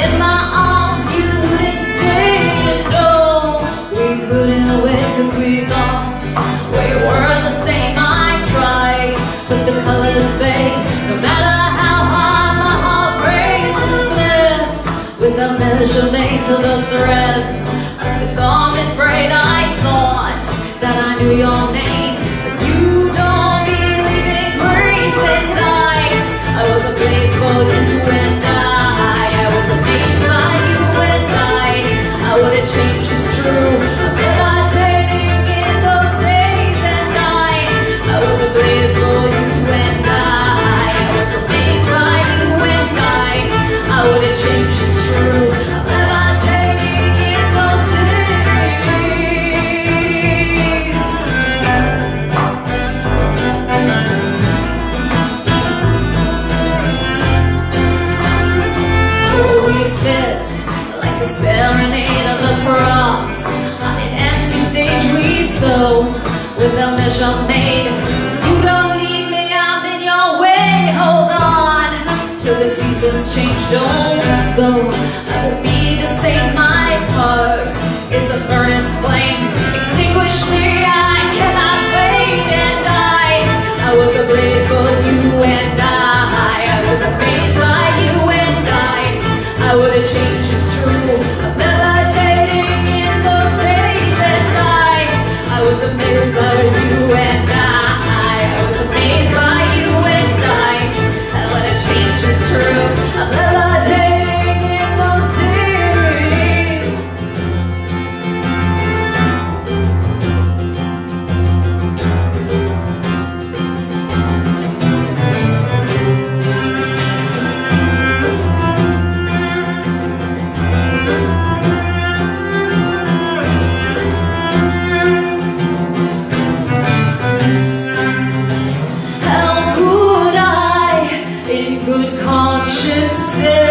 in my arms you didn't stay. And no, we couldn't wait 'cause we thought we were the same. I tried, but the colors fade. No matter how hard my heart raises bliss, with a measure made to the threads of the garment frayed. I thought that I knew your name, but you don't believe in grace. And I was ablaze for you and I was amazed by you and I wouldn't change, it's true. I'm levitating in those days. And I was ablaze for you and I was amazed by you and I wouldn't change, it's true. I'm levitating in those days. Oh, we fit like a serenade of the props on an empty stage we sew with a measure made. You don't need me, I'm in your way. Hold on till the seasons change, don't go. I will be the same, my part is a furnace flame. Extinguish me, I cannot wait. And I was ablaze for you and I was amazed by you and I wouldn't change, it's true. I'm levitating in those days. And I was amazed by you and I was amazed by you and I wouldn't change, it's true. I'm levitating in those days. How could I, in good conscience, stay?